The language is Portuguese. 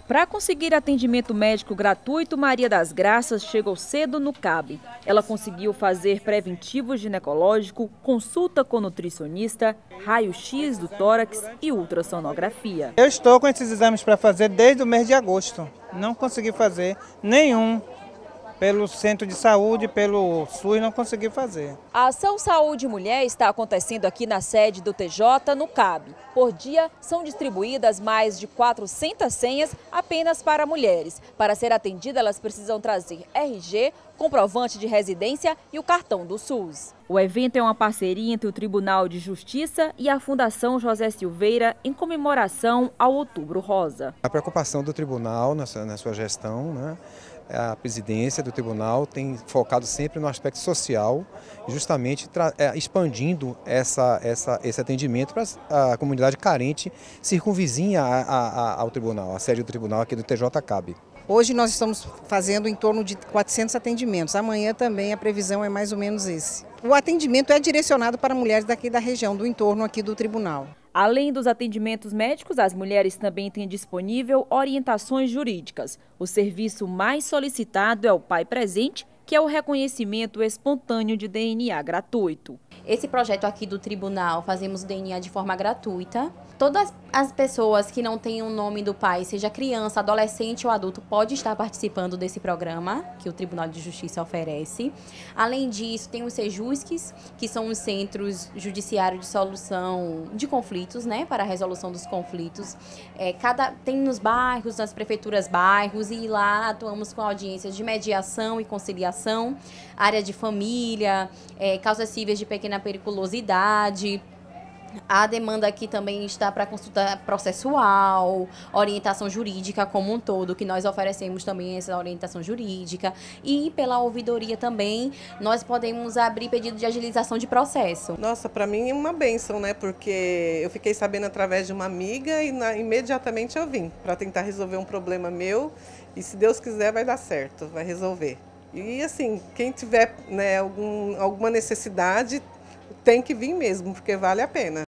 Para conseguir atendimento médico gratuito, Maria das Graças chegou cedo no CAB. Ela conseguiu fazer preventivo ginecológico, consulta com nutricionista, raio-x do tórax e ultrassonografia. Eu estou com esses exames para fazer desde o mês de agosto. Não consegui fazer nenhum. Pelo centro de saúde, pelo SUS, não consegui fazer. A Ação Saúde Mulher está acontecendo aqui na sede do TJ, no CAB. Por dia, são distribuídas mais de 400 senhas apenas para mulheres. Para ser atendida, elas precisam trazer RG, comprovante de residência e o cartão do SUS. O evento é uma parceria entre o Tribunal de Justiça e a Fundação José Silveira em comemoração ao Outubro Rosa. A preocupação do tribunal na sua gestão, né? A presidência do tribunal tem focado sempre no aspecto social, justamente expandindo esse atendimento para a comunidade carente circunvizinha ao tribunal, a sede do tribunal aqui do TJ CAB. Hoje nós estamos fazendo em torno de 400 atendimentos, amanhã também a previsão é mais ou menos esse. O atendimento é direcionado para mulheres daqui da região, do entorno aqui do tribunal. Além dos atendimentos médicos, as mulheres também têm disponível orientações jurídicas. O serviço mais solicitado é o Pai Presente, que é o reconhecimento espontâneo de DNA gratuito. Esse projeto aqui do tribunal, fazemos DNA de forma gratuita. Todas as pessoas que não têm o nome do pai, seja criança, adolescente ou adulto, pode estar participando desse programa que o Tribunal de Justiça oferece. Além disso, tem os Sejusques, que são os Centros Judiciários de Solução de Conflitos, né, para a resolução dos conflitos. Tem nos bairros, nas prefeituras bairros, e lá atuamos com audiências de mediação e conciliação, área de família, causas cíveis de pequena periculosidade. A demanda aqui também está para consulta processual, orientação jurídica como um todo, que nós oferecemos também essa orientação jurídica. E pela ouvidoria também, nós podemos abrir pedido de agilização de processo. Nossa, para mim é uma bênção, né? Porque eu fiquei sabendo através de uma amiga e imediatamente eu vim para tentar resolver um problema meu. E se Deus quiser vai dar certo, vai resolver. E assim, quem tiver, né, alguma necessidade, tem que vir mesmo, porque vale a pena.